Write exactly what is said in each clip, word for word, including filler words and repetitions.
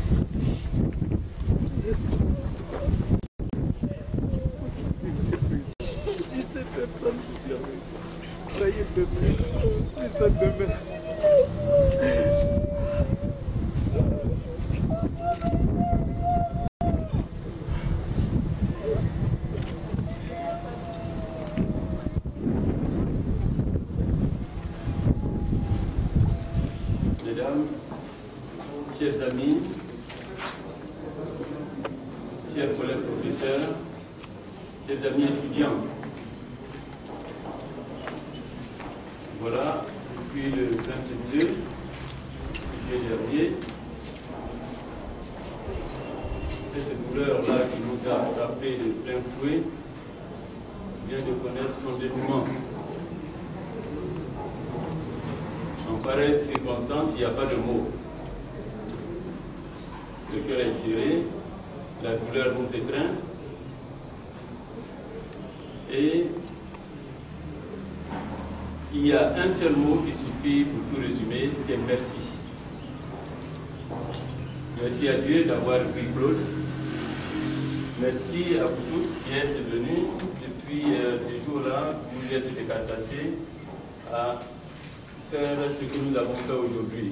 Mesdames, chers amis, chers collègues professeurs, chers amis étudiants, voilà, depuis le vingt-deux juillet dernier, cette douleur-là qui nous a frappé de plein fouet vient de connaître son dénouement. En pareille circonstance, il n'y a pas de mots. Le cœur est serré, la douleur nous étreint, et il y a un seul mot qui suffit pour tout résumer, c'est merci. Merci à Dieu d'avoir pris Claude. Merci à vous tous qui êtes venus depuis euh, ces jours-là, vous êtes décarcassés à faire ce que nous avons fait aujourd'hui.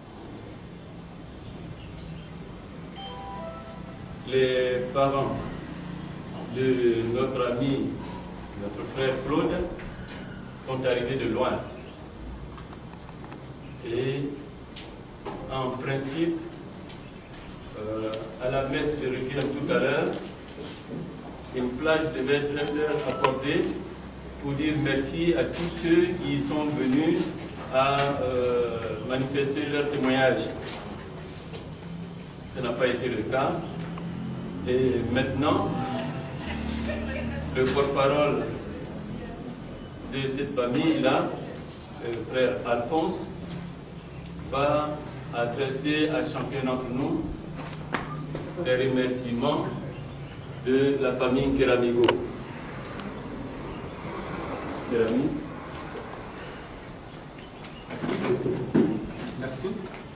Les parents de notre ami, notre frère Claude, sont arrivés de loin. Et en principe, euh, à la messe de Requiem tout à l'heure, une plage devait être accordée pour dire merci à tous ceux qui sont venus à euh, manifester leur témoignage. Ça n'a pas été le cas. Et maintenant, le porte-parole de cette famille-là, le frère Alphonse, va adresser à chacun d'entre nous des remerciements de la famille Keramigo. Kerami. Merci.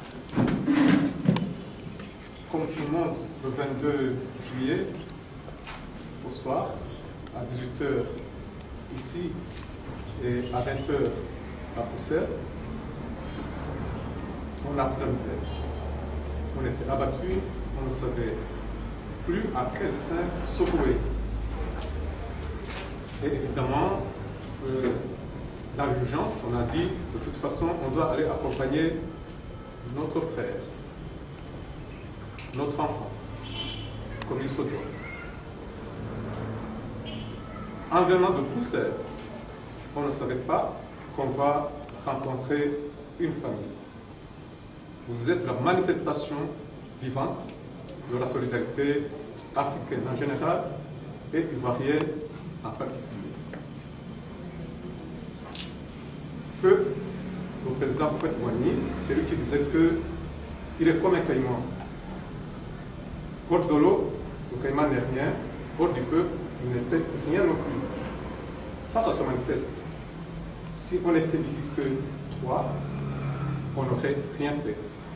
Comme tout le monde, le vingt-deux juillet, au soir, à dix-huit heures ici et à vingt heures à Bruxelles, on a plein de fait. On était abattus, on ne savait plus à quel sein secouer. Et évidemment, euh, dans l'urgence, on a dit, de toute façon, on doit aller accompagner notre frère, notre enfant, comme il se doit. En venant de Bruxelles, on ne savait pas qu'on va rencontrer une famille. Vous êtes la manifestation vivante de la solidarité africaine en général et ivoirienne en particulier. Feu, le président Fouet Boigny, c'est lui qui disait qu'il est comme un caïman. Hors de l'eau, le caïman n'est rien, hors du peuple, il n'était rien non plus. Ça, ça se manifeste. Si on était ici que trois, on n'aurait rien fait.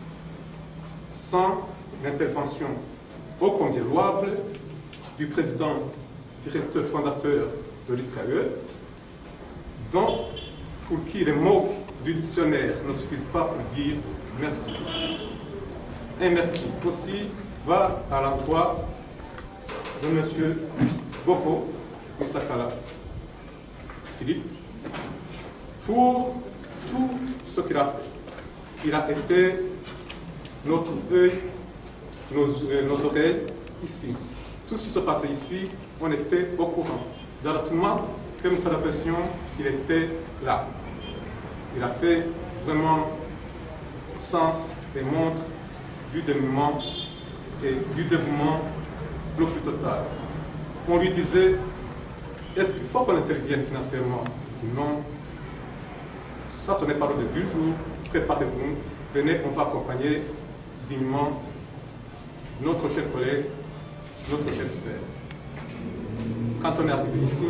Sans l'intervention ô combien louable du président, directeur fondateur de l'I S C A E, dont pour qui les mots du dictionnaire ne suffisent pas pour dire merci. Un merci aussi va à l'endroit de M. Boko Misakala Philippe pour tout ce qu'il a fait. Il a été notre œil, nos, euh, nos oreilles ici. Tout ce qui se passait ici, on était au courant. Dans la tourmente que nous traversions, il était là. Il a fait vraiment sens et montre du dévouement et du dévouement le plus total. On lui disait, est-ce qu'il faut qu'on intervienne financièrement? Il dit non, ça ce n'est pas l'ordre du jour, préparez-vous, venez, on va accompagner dignement notre cher collègue, notre cher frère. Quand on est arrivé ici,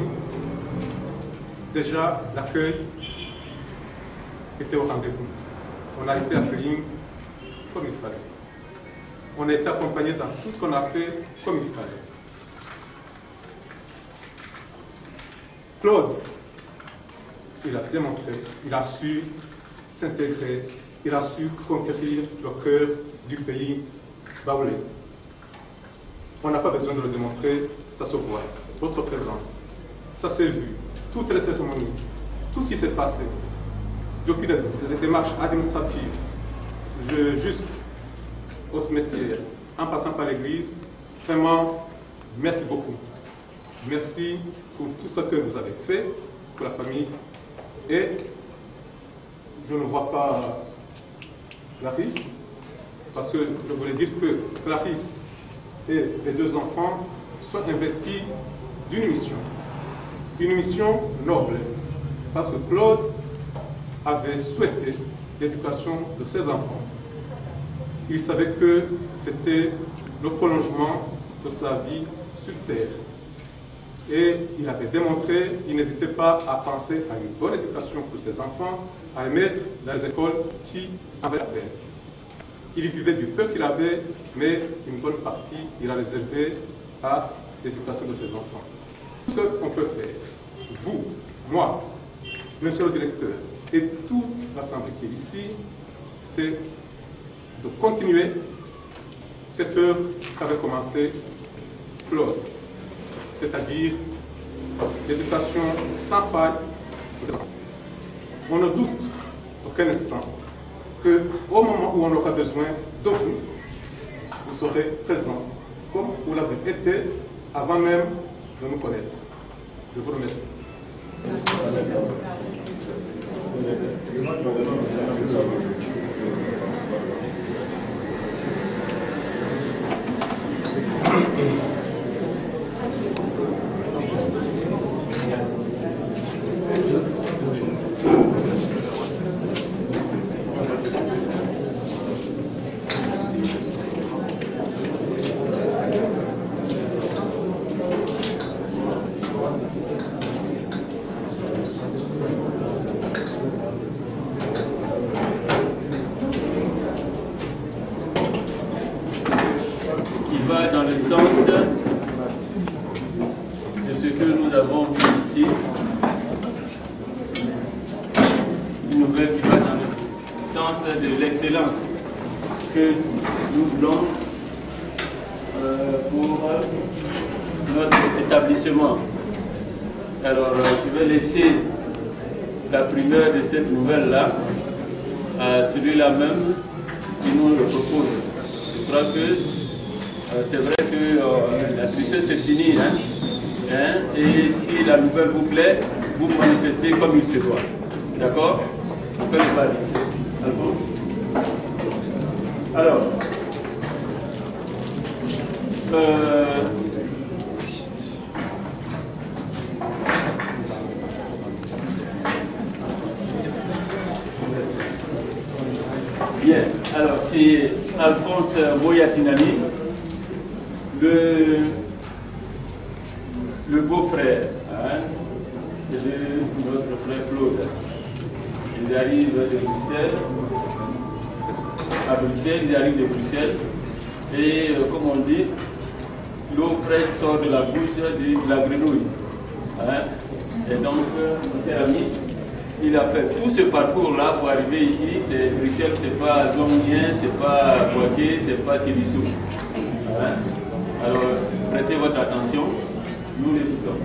déjà l'accueil était au rendez-vous. On a été accueillis comme il fallait. on a été accompagné dans tout ce qu'on a fait comme il fallait. Claude, il a démontré, il a su s'intégrer, il a su conquérir le cœur du pays baoulé. On n'a pas besoin de le démontrer, ça se voit. Votre présence, ça s'est vu. Toutes les cérémonies, tout ce qui s'est passé, depuis les, les démarches administratives, jusqu'au cimetière, en passant par l'église, vraiment, merci beaucoup. Merci pour tout ce que vous avez fait pour la famille. Et je ne vois pas Clarisse, parce que je voulais dire que Clarisse et les deux enfants soient investis d'une mission. Une mission noble, parce que Claude avait souhaité l'éducation de ses enfants. Il savait que c'était le prolongement de sa vie sur Terre. Et il avait démontré, il n'hésitait pas à penser à une bonne éducation pour ses enfants, à les mettre dans les écoles qui avaient la peine. Il vivait du peu qu'il avait, mais une bonne partie, il a réservé à l'éducation de ses enfants. Tout ce qu'on peut faire, vous, moi, monsieur le directeur et toute l'Assemblée qui est ici, c'est de continuer cette œuvre qu'avait commencé Claude, c'est-à-dire l'éducation sans faille. On ne doute aucun instant qu'au moment où on aura besoin de vous, vous serez présents comme vous l'avez été avant même de nous connaître. Je vous remercie. Va dans le sens de ce que nous avons vu ici, une nouvelle qui va dans le sens de l'excellence que nous voulons euh, pour notre établissement. Alors, je vais laisser la primeur de cette nouvelle-là à celui-là même qui nous le propose. Je crois que c'est vrai que euh, la tristesse c'est fini, hein? Hein? Et si la nouvelle vous plaît, vous manifestez comme il se doit. D'accord? On fait le pari. Alors, euh, bien, alors c'est Alphonse Boyatinami. Le, le beau-frère hein, de notre frère Claude. Ils arrivent de Bruxelles, à Bruxelles, ils arrivent de Bruxelles, et euh, comme on dit, l'eau fraîche sort de la bouche de la grenouille. Hein. Et donc, euh, mon cher ami, il a fait tout ce parcours-là pour arriver ici. Bruxelles, c'est pas Zongien, c'est pas Poitiers, c'est pas Tibissou. Hein. Alors, prêtez votre attention, nous les écoutons.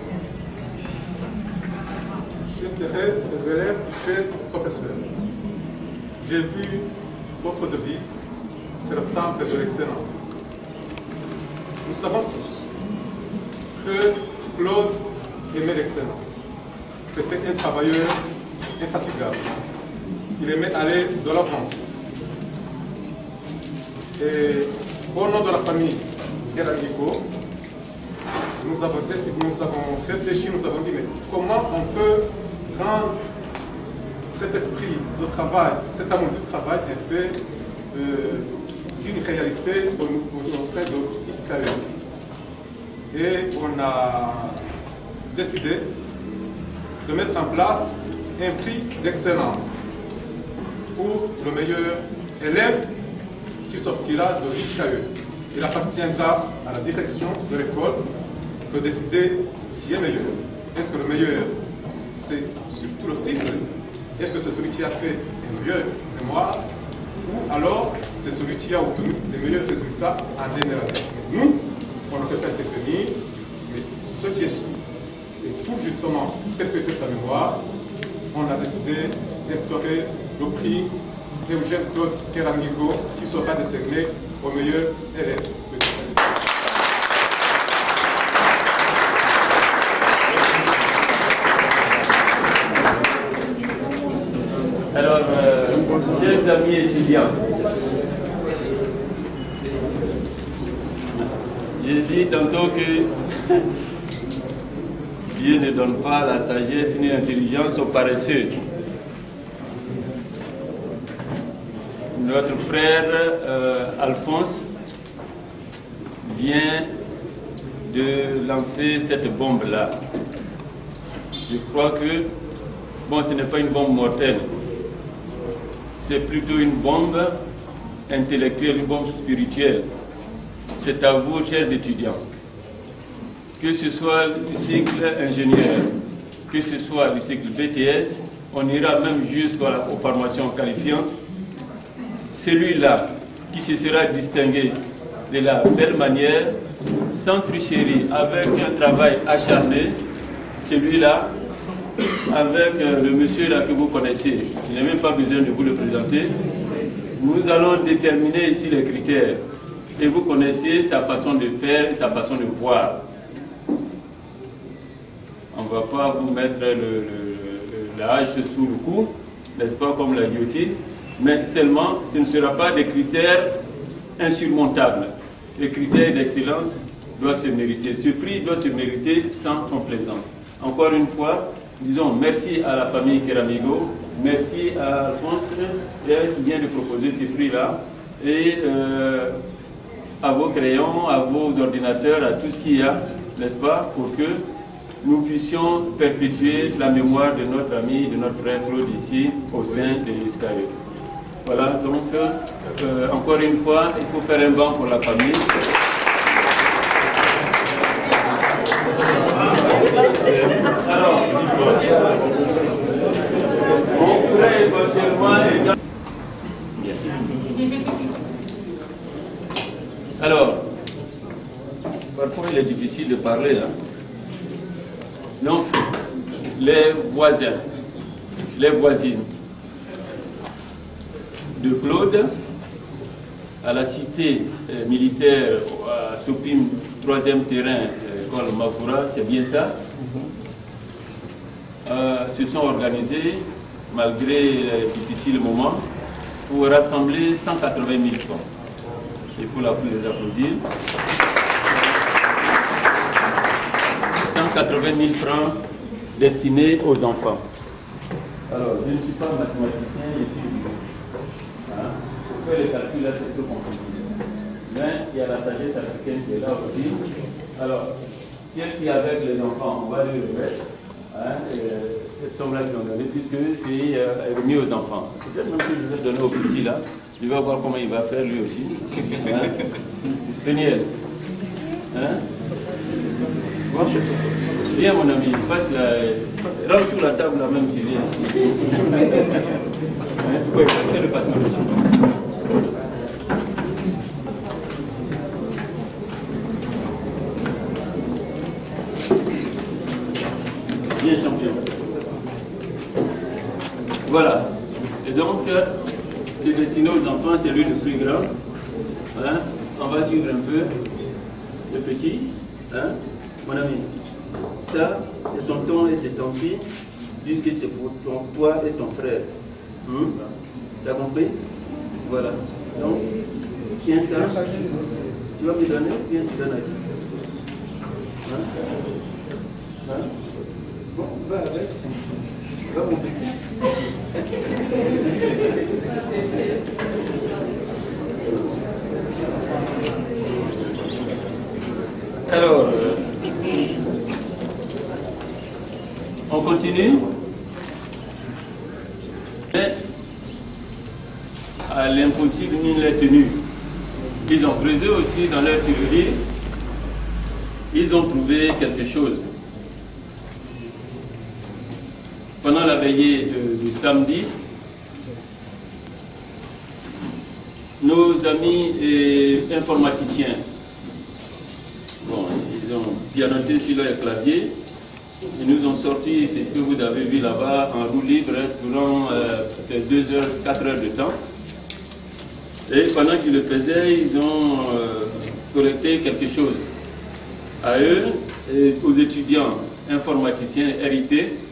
Chers élèves, chers professeurs, j'ai vu votre devise, c'est le temple de l'excellence. Nous savons tous que Claude aimait l'excellence. C'était un travailleur infatigable. Il aimait aller de l'avant. Et au nom de la famille, et l'amico, nous avons, nous avons réfléchi, nous avons dit, mais comment on peut rendre cet esprit de travail, cet amour du travail est fait euh, d'une réalité au, au, au sein de l'I S C A E. Et on a décidé de mettre en place un prix d'excellence pour le meilleur élève qui sortira de l'I S C A E. Il appartiendra à la direction de l'école de décider qui est meilleur. Est-ce que le meilleur, c'est surtout le cycle? Est-ce que c'est celui qui a fait un meilleur mémoire? Ou alors, c'est celui qui a obtenu des meilleurs résultats année après année? Nous, on ne peut pas intervenir, mais ce qui est sûr, et pour justement perpétuer sa mémoire, on a décidé d'instaurer le prix d'Eugène Claude Keramigo qui sera décerné au meilleur élève de l'établissement. Alors, euh, chers amis étudiants, j'ai dit tantôt que Dieu ne donne pas la sagesse ni l'intelligence aux paresseux. Notre frère euh, Alphonse vient de lancer cette bombe-là. Je crois que, bon, ce n'est pas une bombe mortelle, c'est plutôt une bombe intellectuelle, une bombe spirituelle. C'est à vous, chers étudiants, que ce soit du cycle ingénieur, que ce soit du cycle B T S, on ira même jusqu'aux formations qualifiantes. Celui-là qui se sera distingué de la belle manière, sans tricherie, avec un travail acharné, celui-là, avec euh, le monsieur là que vous connaissez, je n'ai même pas besoin de vous le présenter, nous allons déterminer ici les critères. Et vous connaissez sa façon de faire et sa façon de voir. On ne va pas vous mettre le, le, la hache sous le cou, n'est-ce pas, comme la guillotine, mais seulement ce ne sera pas des critères insurmontables. Les critères d'excellence doivent se mériter. Ce prix doit se mériter sans complaisance. Encore une fois, disons merci à la famille Keramigo, merci à Alphonse qui vient de proposer ce prix-là, et euh, à vos crayons, à vos ordinateurs, à tout ce qu'il y a, n'est-ce pas, pour que nous puissions perpétuer la mémoire de notre ami, de notre frère Claude ici, au sein de l'I S C A E. Voilà, donc, euh, encore une fois, il faut faire un banc pour la famille. Alors, on pourrait éventuellement... Alors, parfois il est difficile de parler. Hein. Donc, les voisins, les voisines de Claude, à la cité euh, militaire, à Sopim, troisième terrain, euh, école Makoura, c'est bien ça, euh, se sont organisés, malgré les difficiles moments, pour rassembler cent quatre-vingt mille francs. Il faut les applaudir. cent quatre-vingt mille francs destinés aux enfants. Alors, je ne suis pas mathématicien, je suis juriste. Hein? Pour faire les calculs, là, c'est peu compliqué. Mais il y a la sagesse africaine qui est là aussi. Alors, qu'est-ce qu'il y a avec les enfants? On va lui remettre. Hein? Cette somme-là qu'ils ont donnée, puisque c'est euh, remis aux enfants. Peut-être même que je vais donner au petit là. Je vais voir comment il va faire lui aussi. Hein? Daniel. Hein? Viens mon ami, passe la... rentre sur la table là même, tu viens ici. Oui, fais le passement dessus. Bien champion. Voilà. Et donc, c'est destiné aux enfants, c'est lui le plus grand. Hein? On va suivre un peu le petit. Hein? Mon ami, ça, c'est tonton et c'est ton fils, puisque c'est pour ton, toi et ton frère. Hum? T'as compris? Voilà. Donc, tiens ça. Tu vas me donner ou bien tu donnes à qui? Hein? Hein? Bon, va avec. Va mon petit. Alors, euh, on continue. À l'impossible, ni n'est tenu. ils ont creusé aussi dans leur tirelire. Ils ont trouvé quelque chose. Pendant la veillée de, du samedi, nos amis et informaticiens, bon, ils ont pianoté sur leur clavier. Ils nous ont sorti, c'est ce que vous avez vu là-bas, en roue libre durant euh, deux heures, quatre heures de temps. Et pendant qu'ils le faisaient, ils ont euh, collecté quelque chose. À eux, et aux étudiants informaticiens R I T,